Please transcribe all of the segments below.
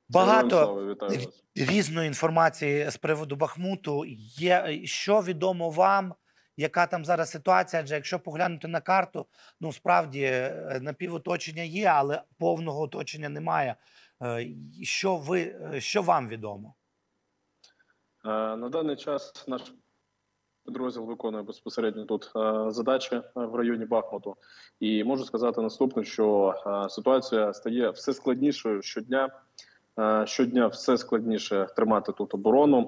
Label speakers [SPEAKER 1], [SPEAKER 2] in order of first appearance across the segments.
[SPEAKER 1] Героям
[SPEAKER 2] Багато
[SPEAKER 1] слава, вітаю вас.
[SPEAKER 2] різної інформації з приводу Бахмуту є. Що відомо вам, яка там зараз ситуація? Адже якщо поглянути на карту, ну справді напівоточення є, але повного оточення немає. Що вам відомо?
[SPEAKER 1] На даний час наш підрозділ виконує безпосередньо тут задачі в районі Бахмуту. І можу сказати наступне, що ситуація стає все складнішою щодня. Щодня все складніше тримати тут оборону.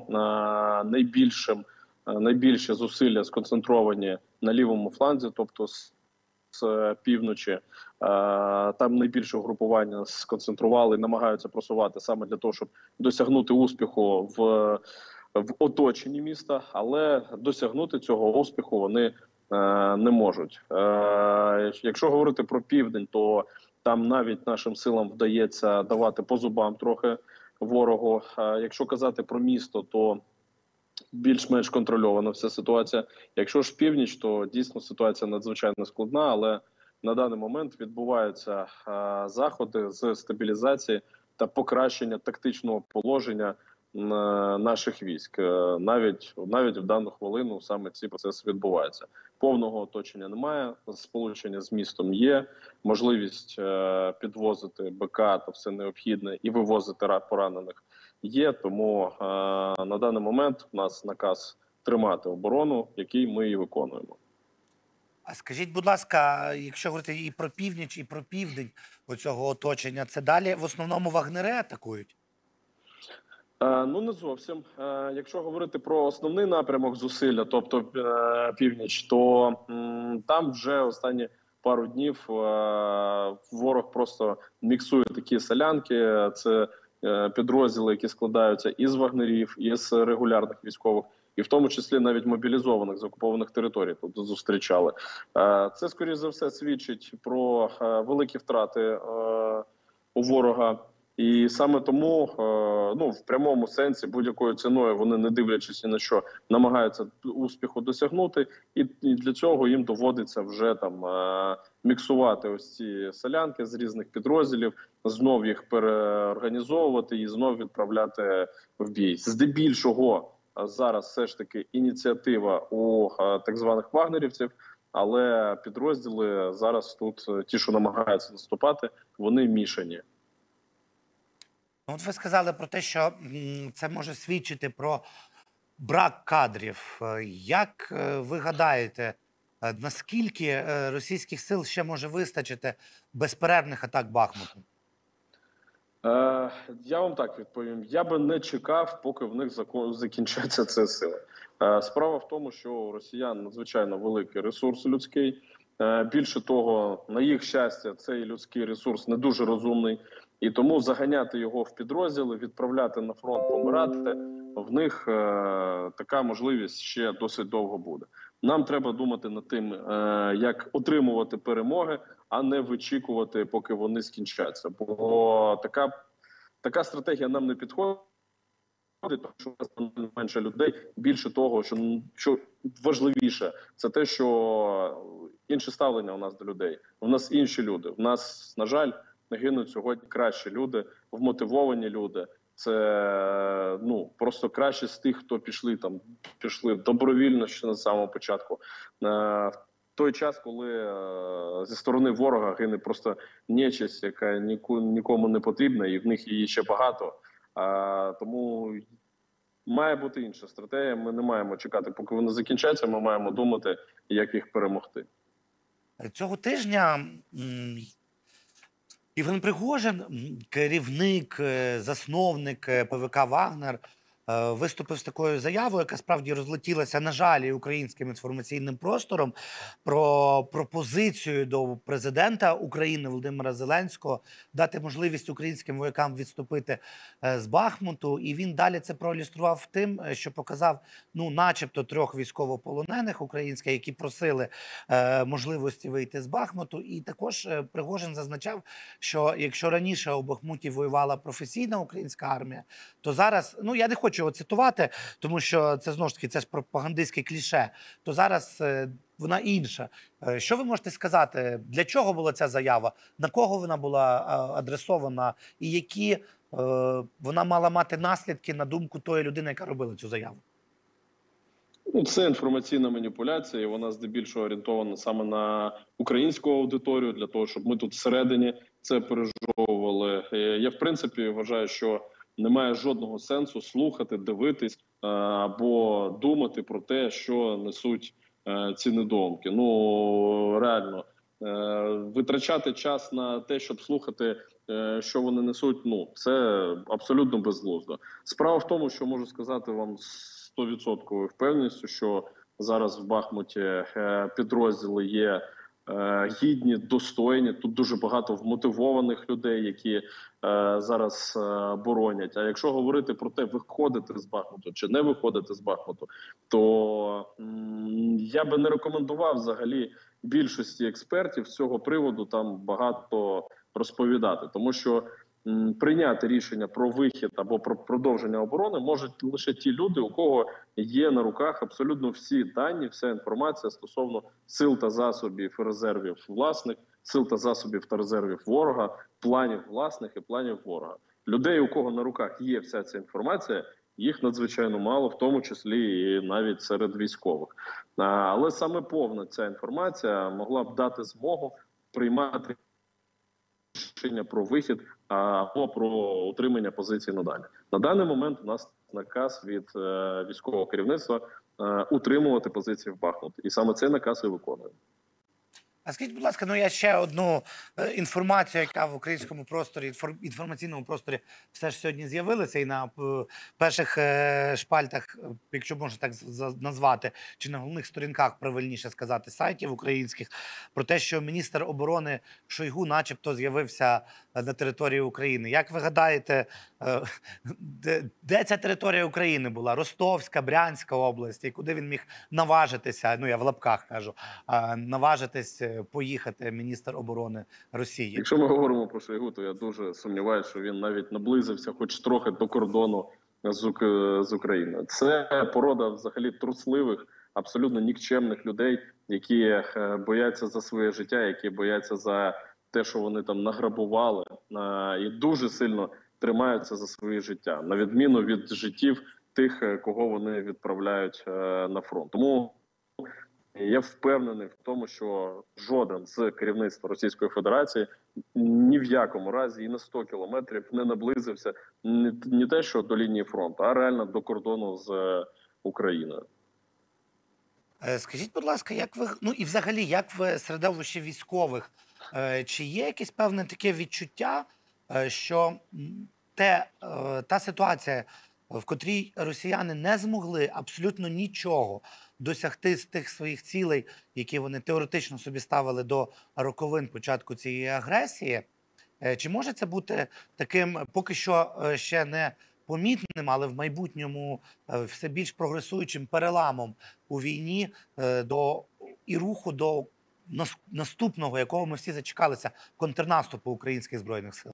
[SPEAKER 1] Найбільше зусилля сконцентровані на лівому фланзі, тобто з півночі. Там найбільше угрупування сконцентрували, намагаються просувати саме для того, щоб досягнути успіху в оточенні міста, але досягнути цього успіху вони не можуть. Якщо говорити про південь, то там навіть нашим силам вдається давати по зубам трохи ворогу. Якщо казати про місто, то більш-менш контрольована вся ситуація. Якщо ж північ, то дійсно ситуація надзвичайно складна, але на даний момент відбуваються заходи з стабілізації та покращення тактичного положення наших військ. Навіть в дану хвилину саме ці процеси відбуваються. Повного оточення немає, сполучення з містом є, можливість підвозити БК та все необхідне і вивозити поранених є, тому на даний момент у нас наказ тримати оборону, який ми і виконуємо.
[SPEAKER 2] А скажіть, будь ласка, якщо говорити і про північ, і про південь оцього оточення, це далі в основному вагнери атакують?
[SPEAKER 1] Ну, не зовсім. Якщо говорити про основний напрямок зусилля, тобто північ, то там вже останні пару днів ворог просто міксує такі солянки. Це підрозділи, які складаються із вагнерів, із регулярних військових, і в тому числі навіть мобілізованих з окупованих територій тут зустрічали. Це, скоріш за все, свідчить про великі втрати у ворога. І саме тому, ну, в прямому сенсі, будь-якою ціною вони, не дивлячись ні на що, намагаються успіху досягнути, і для цього їм доводиться вже там міксувати ось ці солянки з різних підрозділів, знов їх переорганізовувати і знов відправляти в бій. Здебільшого зараз все ж таки ініціатива у так званих вагнерівців, але підрозділи зараз тут, ті, що намагаються наступати, вони мішані.
[SPEAKER 2] От ви сказали про те, що це може свідчити про брак кадрів. Як ви гадаєте, наскільки російських сил ще може вистачити безперервних атак Бахмуту?
[SPEAKER 1] Я вам так відповім. Я би не чекав, поки в них закінчаться ці сили. Справа в тому, що у росіян надзвичайно великий ресурс людський. Більше того, на їх щастя, цей людський ресурс не дуже розумний. І тому заганяти його в підрозділи, відправляти на фронт, помирати, в них така можливість ще досить довго буде. Нам треба думати над тим, як отримувати перемоги, а не вичікувати, поки вони скінчаться. Бо така стратегія нам не підходить, тому що у нас менше людей. Більше того, що важливіше, це те, що інше ставлення у нас до людей. У нас інші люди. У нас, на жаль, гинуть сьогодні кращі люди, вмотивовані люди. Це просто краще з тих, хто пішли добровільно ще на самому початку. В той час, коли зі сторони ворога гине просто нечисть, яка нікому не потрібна, і в них її ще багато. Тому має бути інша стратегія. Ми не маємо чекати, поки вони закінчаться. Ми маємо думати, як їх перемогти.
[SPEAKER 2] Цього тижня Євген Пригожин, керівник, засновник ПВК «Вагнер», виступив з такою заявою, яка справді розлетілася, на жаль, і українським інформаційним простором, про пропозицію до президента України Володимира Зеленського дати можливість українським воякам відступити з Бахмуту. І він далі це проілюстрував тим, що показав, начебто 3 військовополонених українських, які просили можливості вийти з Бахмуту. І також Пригожин зазначав, що якщо раніше у Бахмуті воювала професійна українська армія, то зараз, я не хочу його цитувати, тому що це, знову ж таки, це ж пропагандистське кліше, то зараз вона інша. Що ви можете сказати, для чого була ця заява, на кого вона була адресована і які вона мала мати наслідки на думку тої людини, яка робила цю заяву?
[SPEAKER 1] Ну, це інформаційна маніпуляція, і вона здебільшого орієнтована саме на українську аудиторію, для того, щоб ми тут всередині це пережовували. Я, в принципі, вважаю, що немає жодного сенсу слухати, дивитись або думати про те, що несуть ці недоумки. Ну, реально, витрачати час на те, щоб слухати, що вони несуть, ну, це абсолютно безглуздо. Справа в тому, що можу сказати вам 100% впевненістю, що зараз в Бахмуті підрозділи є гідні, достойні. Тут дуже багато вмотивованих людей, які зараз боронять. А якщо говорити про те, виходити з Бахмуту чи не виходити з Бахмуту, то я би не рекомендував взагалі більшості експертів з цього приводу там багато розповідати, тому що прийняти рішення про вихід або про продовження оборони можуть лише ті люди, у кого є на руках абсолютно всі дані, вся інформація стосовно сил та засобів і резервів власних, сил та засобів та резервів ворога, планів власних і планів ворога. Людей, у кого на руках є вся ця інформація, їх надзвичайно мало, в тому числі і навіть серед військових. Але саме повна ця інформація могла б дати змогу приймати рішення про вихід або про утримання позицій надалі. На даний момент у нас наказ від військового керівництва утримувати позиції в Бахмуті. І саме цей наказ і виконуємо.
[SPEAKER 2] А скажіть, будь ласка, ну я ще одну інформацію, яка в українському просторі, інформаційному просторі все ж сьогодні з'явилася, і на перших шпальтах, якщо можна так назвати, чи на головних сторінках, правильніше сказати, сайтів українських, про те, що міністр оборони Шойгу начебто з'явився на території України. Як ви гадаєте, де ця територія України була? Ростовська, Брянська область, і куди він міг наважитися, ну я в лапках кажу, наважитись поїхати міністр оборони Росії?
[SPEAKER 1] Якщо ми говоримо про Шойгу, то я дуже сумніваюся, що він навіть наблизився хоч трохи до кордону з Україною. Це порода взагалі трусливих, абсолютно нікчемних людей, які бояться за своє життя, які бояться за те, що вони там награбували, і дуже сильно тримаються за своє життя, на відміну від життів тих, кого вони відправляють на фронт. Тому я впевнений в тому, що жоден з керівництва Російської Федерації ні в якому разі і на 100 кілометрів не наблизився не те, що до лінії фронту, а реально до кордону з Україною.
[SPEAKER 2] Скажіть, будь ласка, як ви, ну і взагалі, як в середовищі військових, чи є якесь певне таке відчуття, що та ситуація, в котрій росіяни не змогли абсолютно нічого досягти з тих своїх цілей, які вони теоретично собі ставили до роковин початку цієї агресії, чи може це бути таким поки що ще не помітним, але в майбутньому все більш прогресуючим переламом у війні і руху до наступного, якого ми всі зачекалися, контрнаступу українських Збройних сил?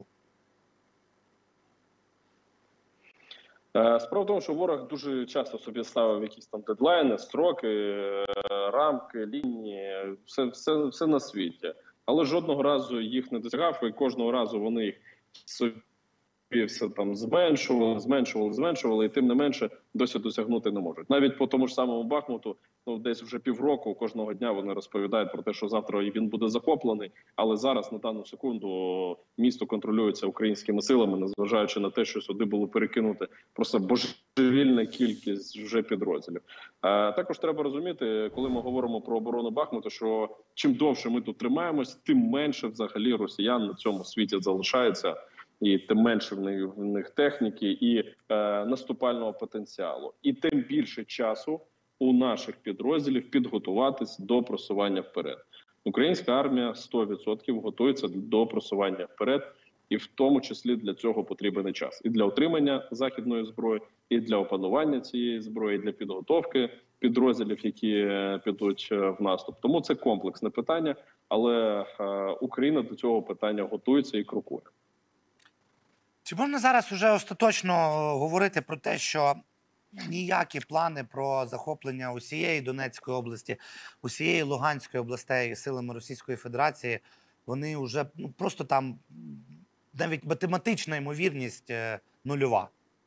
[SPEAKER 1] Справа в тому, що ворог дуже часто собі ставив якісь там дедлайни, строки, рамки, лінії, все на світі. Але жодного разу їх не досягав, і кожного разу вони їх собі все там зменшували, і тим не менше досі досягнути не можуть. Навіть по тому ж самому Бахмуту, ну десь вже півроку кожного дня вони розповідають про те, що завтра він буде захоплений, але зараз на дану секунду місто контролюється українськими силами, незважаючи на те, що сюди було перекинути просто божевільна кількість вже підрозділів. Також треба розуміти, коли ми говоримо про оборону Бахмута, що чим довше ми тут тримаємось, тим менше взагалі росіян на цьому світі залишається. І тим менше в них техніки і наступального потенціалу. І тим більше часу у наших підрозділів підготуватись до просування вперед. Українська армія 100% готується до просування вперед. І в тому числі для цього потрібен і час. І для отримання західної зброї, і для опанування цієї зброї, і для підготовки підрозділів, які підуть в наступ. Тому це комплексне питання, але Україна до цього питання готується і крокує.
[SPEAKER 2] Чи можна зараз уже остаточно говорити про те, що ніякі плани про захоплення усієї Донецької області, усієї Луганської областей силами Російської Федерації, вони вже просто там навіть математична ймовірність нульова?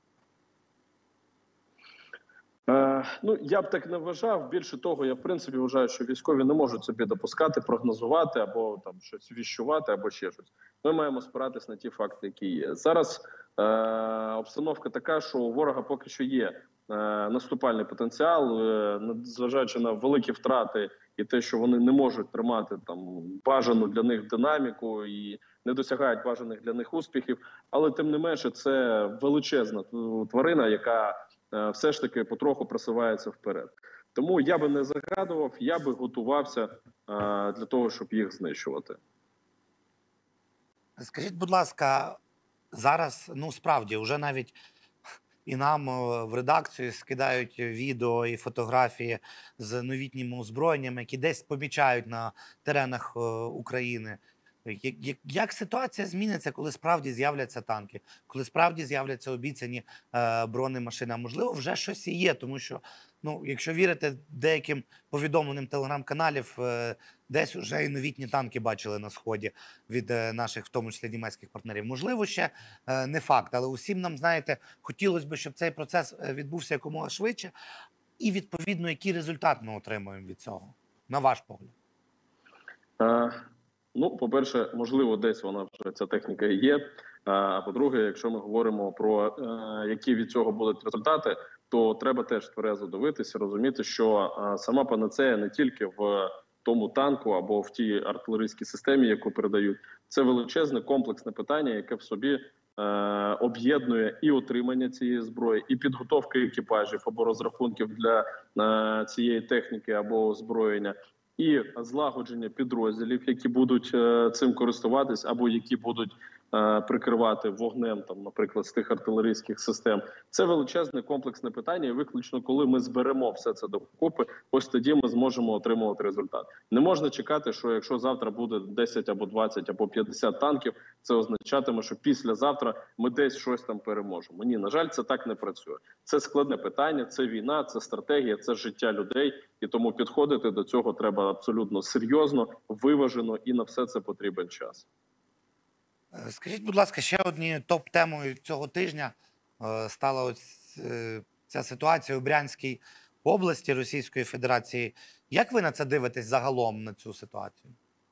[SPEAKER 1] Ну, я б так не вважав. Більше того, я в принципі вважаю, що військові не можуть собі допускати, прогнозувати або там щось віщувати, або ще щось. Ми маємо спиратись на ті факти, які є. Зараз обстановка така, що у ворога поки що є наступальний потенціал, незважаючи на великі втрати і те, що вони не можуть тримати там бажану для них динаміку і не досягають бажаних для них успіхів. Але тим не менше, це величезна тварина, яка все ж таки потроху просувається вперед. Тому я би не загадував, я би готувався для того, щоб їх знищувати.
[SPEAKER 2] Скажіть, будь ласка, зараз, ну справді, вже навіть і нам в редакцію скидають відео і фотографії з новітніми озброєннями, які десь помічають на теренах України. Як ситуація зміниться, коли справді з'являться танки, коли справді з'являться обіцяні бронемашини? А можливо, вже щось і є, тому що, ну, якщо вірити деяким повідомленням телеграм-каналів, десь вже і новітні танки бачили на Сході від наших, в тому числі німецьких партнерів. Можливо, ще не факт, але усім нам, знаєте, хотілося б, щоб цей процес відбувся якомога швидше, і, відповідно, який результат ми отримуємо від цього, на ваш погляд?
[SPEAKER 1] Ну, по-перше, можливо, десь вона вже ця техніка є. А по-друге, якщо ми говоримо про які від цього будуть результати, то треба теж тверезо дивитися, розуміти, що сама панацея не тільки в тому танку або в тій артилерійській системі, яку передають, це величезне комплексне питання, яке в собі об'єднує і отримання цієї зброї, і підготовка екіпажів або розрахунків для цієї техніки або озброєння, і злагодження підрозділів, які будуть цим користуватись, або які будуть прикривати вогнем, там, наприклад, з тих артилерійських систем. Це величезне комплексне питання, і виключно коли ми зберемо все це докупи, ось тоді ми зможемо отримувати результат. Не можна чекати, що якщо завтра буде 10 або 20 або 50 танків, це означатиме, що післязавтра ми десь щось там переможемо. Ні, на жаль, це так не працює. Це складне питання, це війна, це стратегія, це життя людей, і тому підходити до цього треба абсолютно серйозно, виважено, і на все це потрібен час.
[SPEAKER 2] Скажіть, будь ласка, ще однією топ-темою цього тижня стала ось ця ситуація у Брянській області Російської Федерації. Як ви на це дивитесь загалом, на цю ситуацію?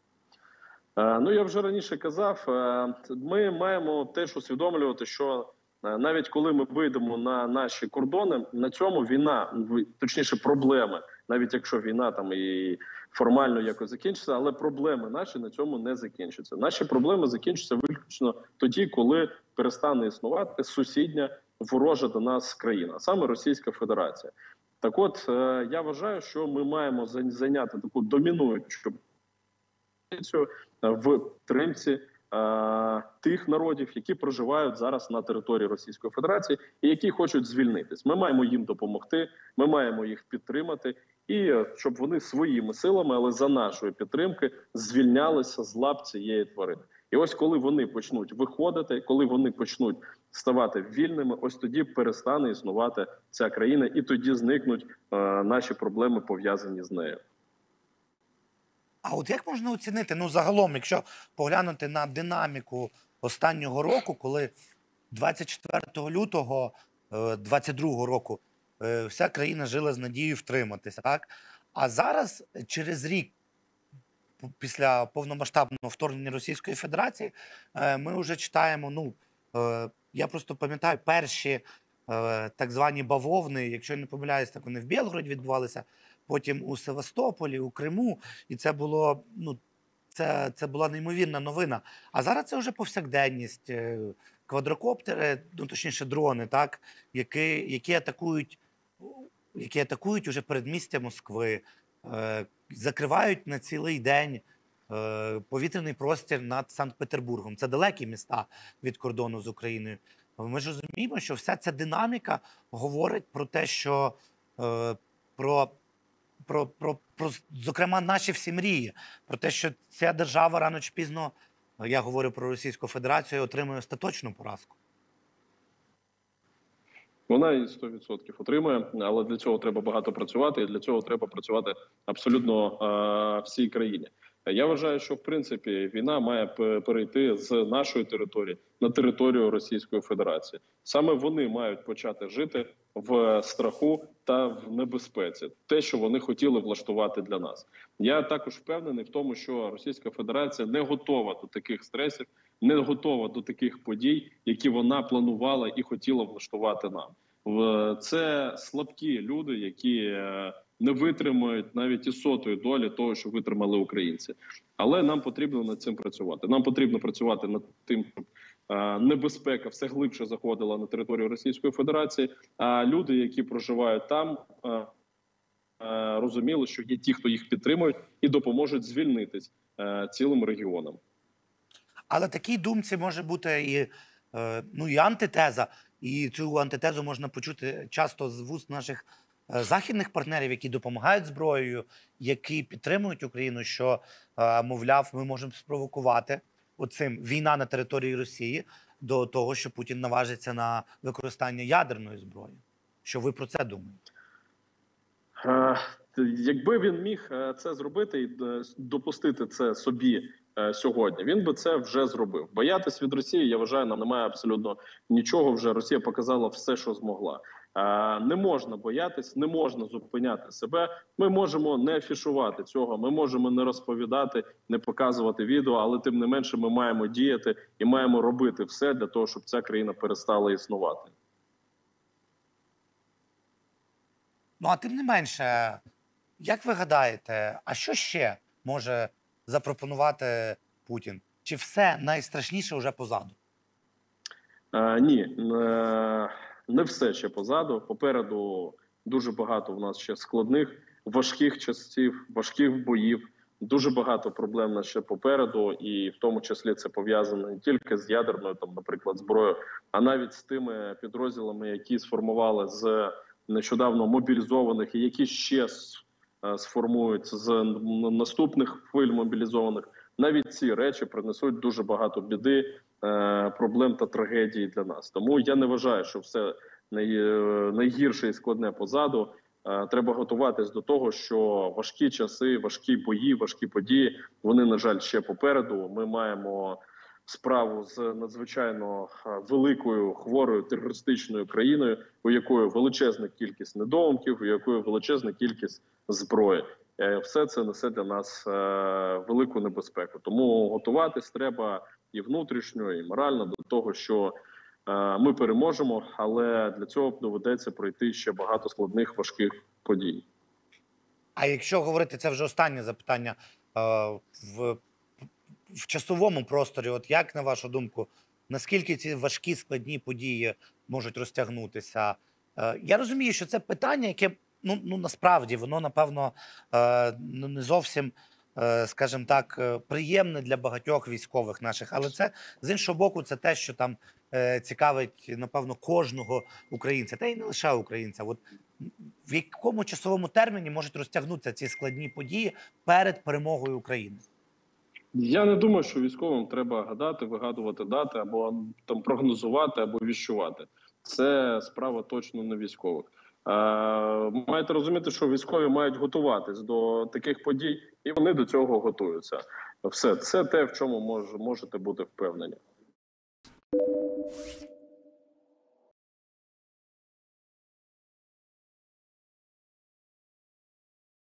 [SPEAKER 1] Ну, я вже раніше казав, ми маємо теж усвідомлювати, що навіть коли ми вийдемо на наші кордони, на цьому війна, точніше проблеми, навіть якщо війна там і формально якось закінчиться, але проблеми наші на цьому не закінчаться. Наші проблеми закінчаться виключно тоді, коли перестане існувати сусідня ворожа до нас країна, саме Російська Федерація. Так от, я вважаю, що ми маємо зайняти таку домінуючу позицію в підтримці тих народів, які проживають зараз на території Російської Федерації і які хочуть звільнитись. Ми маємо їм допомогти, ми маємо їх підтримати, і щоб вони своїми силами, але за нашої підтримки, звільнялися з лап цієї тварини. І ось коли вони почнуть виходити, коли вони почнуть ставати вільними, ось тоді перестане існувати ця країна, і тоді зникнуть наші проблеми, пов'язані з нею.
[SPEAKER 2] А от як можна оцінити, ну загалом, якщо поглянути на динаміку останнього року, коли 24 лютого 22 року вся країна жила з надією втриматися, так? А зараз, через рік, після повномасштабного вторгнення Російської Федерації, ми вже читаємо, ну, я просто пам'ятаю, перші так звані бавовни, якщо я не помиляюсь, так вони в Білгороді відбувалися, потім у Севастополі, у Криму, і це було, ну, це була неймовірна новина. А зараз це вже повсякденність, квадрокоптери, ну, точніше дрони, так, які атакують уже передмістя Москви, закривають на цілий день повітряний простір над Санкт-Петербургом. Це далекі міста від кордону з Україною. Ми ж розуміємо, що вся ця динаміка говорить про те, що зокрема, наші всі мрії, про те, що ця держава рано чи пізно, я говорю про Російську Федерацію, отримує остаточну поразку.
[SPEAKER 1] Вона і 100% отримує, але для цього треба багато працювати, і для цього треба працювати абсолютно всій країні. Я вважаю, що в принципі війна має перейти з нашої території на територію Російської Федерації. Саме вони мають почати жити в страху та в небезпеці, те, що вони хотіли влаштувати для нас. Я також впевнений в тому, що Російська Федерація не готова до таких стресів, не готова до таких подій, які вона планувала і хотіла влаштувати нам. Це слабкі люди, які не витримують навіть і сотої долі того, що витримали українці. Але нам потрібно над цим працювати. Нам потрібно працювати над тим, щоб небезпека все глибше заходила на територію Російської Федерації. А люди, які проживають там, розуміли, що є ті, хто їх підтримують і допоможуть звільнитись цілим регіонам.
[SPEAKER 2] Але такій думці може бути і антитеза. І цю антитезу можна почути часто з вуст наших західних партнерів, які допомагають зброєю, які підтримують Україну, що, мовляв, ми можемо спровокувати оцим війна на території Росії до того, що Путін наважиться на використання ядерної зброї. Що ви про це думаєте?
[SPEAKER 1] Якби він міг це зробити і допустити це собі сьогодні, він би це вже зробив. Боятись від Росії, я вважаю, нам немає абсолютно нічого. Вже Росія показала все, що змогла. Не можна боятись, не можна зупиняти себе. Ми можемо не афішувати цього, ми можемо не розповідати, не показувати відео, але тим не менше ми маємо діяти і маємо робити все для того, щоб ця країна перестала існувати.
[SPEAKER 2] Ну, а тим не менше, як ви гадаєте, а що ще може запропонувати Путін? Чи все найстрашніше вже позаду?
[SPEAKER 1] Ні, не все ще позаду. Попереду дуже багато в нас ще складних, важких часів, важких боїв. Дуже багато проблем нас ще попереду, і в тому числі це пов'язано не тільки з ядерною, там, наприклад, зброєю, а навіть з тими підрозділами, які сформували з нещодавно мобілізованих і які ще сформують з наступних хвиль мобілізованих. Навіть ці речі принесуть дуже багато біди, проблем та трагедії для нас. Тому я не вважаю, що все найгірше і складне позаду. Треба готуватись до того, що важкі часи, важкі бої, важкі події, вони, на жаль, ще попереду. Ми маємо справу з надзвичайно великою, хворою терористичною країною, у якої величезна кількість недоумків, у якої величезна кількість зброї. Все це несе для нас велику небезпеку. Тому готуватись треба і внутрішньо, і морально до того, що ми переможемо, але для цього доведеться пройти ще багато складних, важких подій.
[SPEAKER 2] А якщо говорити, це вже останнє запитання, в часовому просторі, от як, на вашу думку, наскільки ці важкі, складні події можуть розтягнутися? Я розумію, що це питання, яке, насправді, воно, напевно, не зовсім, скажімо так, приємне для багатьох військових наших. Але це, з іншого боку, це те, що там цікавить, напевно, кожного українця, та й не лише українця. От в якому часовому терміні можуть розтягнутися ці складні події перед перемогою України?
[SPEAKER 1] Я не думаю, що військовим треба гадати, вигадувати дати, або там прогнозувати, або віщувати. Це справа точно не військових. Маєте розуміти, що військові мають готуватись до таких подій, і вони до цього готуються. Все, це те, в чому можете бути впевнені.